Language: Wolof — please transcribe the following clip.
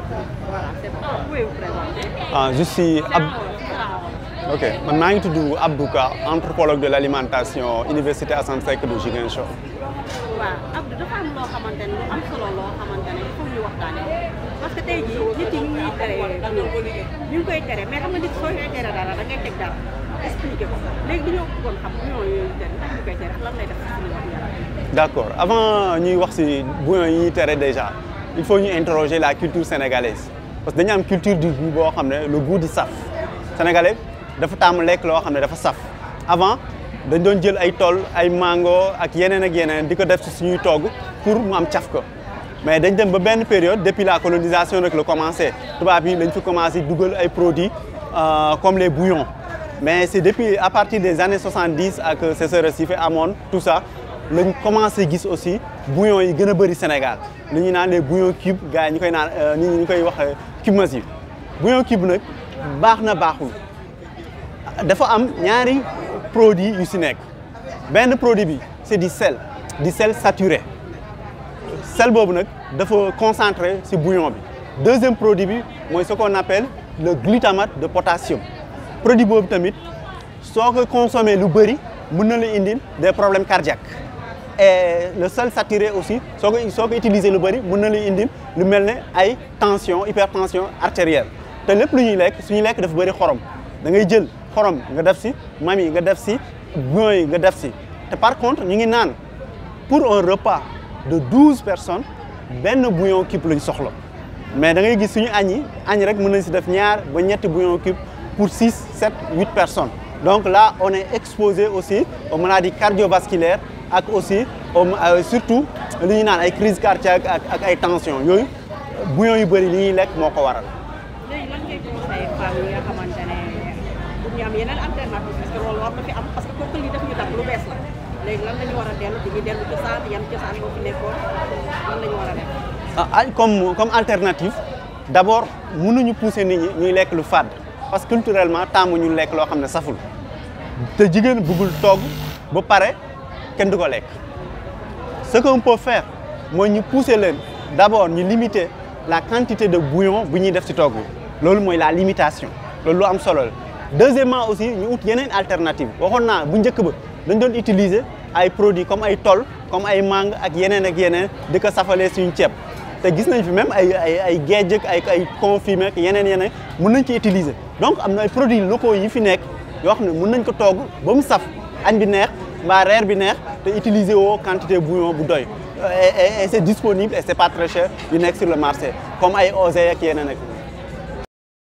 Voilà, c'est bon. Vous pouvez vous présenter. Ah, je suis ok, man maa ngi tudd Abdou Ka, anthropologue de l'alimentation Université Assane Seck de Ziguinchor. waaw Abdou dafa am loo xamante ne lu am solo loo xamante ne il faut ñu waxtaanee parce que tey jii nit yi ñu ngi tere ñu ngi koy tere mais xam nga nit soo koy tere dara da ngay teg dara expliqué ko léegi dañoo bëggoon xam bouillon yooyu tere ndax ñu koy tere ak lan lay def ci suñu wax yaram. D'accord, avant ñuy wax ci bouillon yi ñuy tere déjà il faut ñu interroger la culture sénégalaise parce que dañu am culture du goût boo xam ne le goût du saf sénégalais dafa tàmm lekk loo xam ne dafa saf avant dañ doon jël ay tool ay mango ak yeneen di ko def ci suñuy togg pour mu am caf ko mais dañ dem ba benn période depuis la colonisation rek la commencé tubaab yi lañ fi commencé dugal ay produits comme les bouillons mais c'est depuis à partir des années 70 ak sécheresse yi fi amoon tout ça lañ commencé gis aussi bouillons yi gën a bëri Sénégal li ñuy naan les bouillons cubes gars yi ñu koy naan nit ñi ñu koy wax cube massif bouillon cube nag baax na baaxul dafa am ñaari produit yu ci nekk benn produit bi c'est du sel saturé sel boobu nag dafa concentré ci bouillon bi deuxième produit bi mooy ce qu'on appelle le glutamate de potassium produit boobu tamit soo ko consommé lu bëri mën na la indil des problèmes cardiaques et le sel saturé aussi soo ko utiliser lu bëri mën na la indil lu mel ne ay tension hypertension artérielle te lépp lu ñuy lekk suñuy lekk dafa bëri xorom da ngay jël xorom nga def ci mami nga def ci bouillon yi nga def ci te par contre ñu ngi naan pour un repas de 12 personnes benn bouillon cube lañ soxla mais da ngay gis suñu añ rek mën nañ ci def ñaar ba ñetti bouillon cube pour 6 7 8 personnes donc là on est exposé aussi aux maladies cardiovasculaires ak aussi surtout li ñuy naan ay crise cardiaque ak ay tension yooyu bouillon yu bëri li ñuy lekk moo ko waral. léegi lan ngay conseillé femmes yi nga xamante ne pour ñu am yeneen alternative parce que loolu war na fi am parce que kooku lii daf ñu dab lu bees la léegi lan la ñu war a dellu di dellu cosaan yan cosaan moo fi nekkoon lan la ñu war a def. comme alternative d'abord mënuñu pousser nit ñi ñuy lekk lu fade parce que culturellement taamu ñu lekk loo xam ne saful te jigéen bëggul togg ba pare kenn du ko lekk ce qu'on peut faire mooy ñu pousser leen d'abord ñu limiter la quantité de bouillon bu ñuy def ci togg loolu mooy la limitation loolu lu am solo la deuxièmement aussi ñu ut yeneen alternative waxoon naa bu njëkk ba dañ doon utiliser ay produits comme ay tol comme ay mangue ak yeneen di ko safalee suñu ceeb te gis nañ fi même ay géej ak ay confit ak yeneen mën nañ ci utiliser donc am na ay produits locaux yi fi nekk yoo xam ne mën nañ ko togg ba mu saf añ bi neex mbaa reer bi neex te utiliser woo quantité bouillon bu doy et c'est disponible et c'est pas très cher yu nekk sur le marché comme ay osé ak yeneen ak